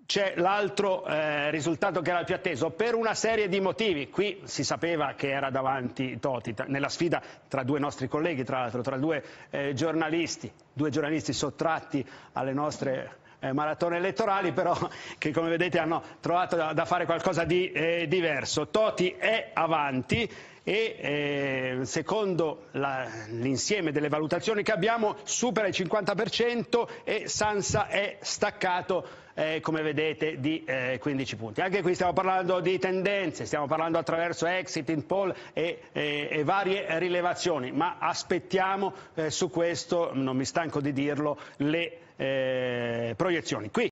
c'è l'altro risultato che era il più atteso, per una serie di motivi. Qui si sapeva che era davanti Totti, nella sfida tra due nostri colleghi, tra l'altro, tra due giornalisti sottratti alle nostre maratone elettorali, però che come vedete hanno trovato da fare qualcosa di diverso. Totti è avanti e secondo l'insieme delle valutazioni che abbiamo supera il 50% e Sansa è staccato come vedete di 15 punti. Anche qui stiamo parlando di tendenze, stiamo parlando attraverso exit in poll e varie rilevazioni, ma aspettiamo su questo, non mi stanco di dirlo, le proiezioni. Qui